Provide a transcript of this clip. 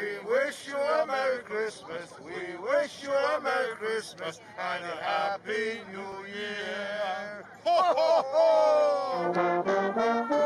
We wish you a Merry Christmas. We wish you a Merry Christmas and a Happy New Year. Ho, ho, ho!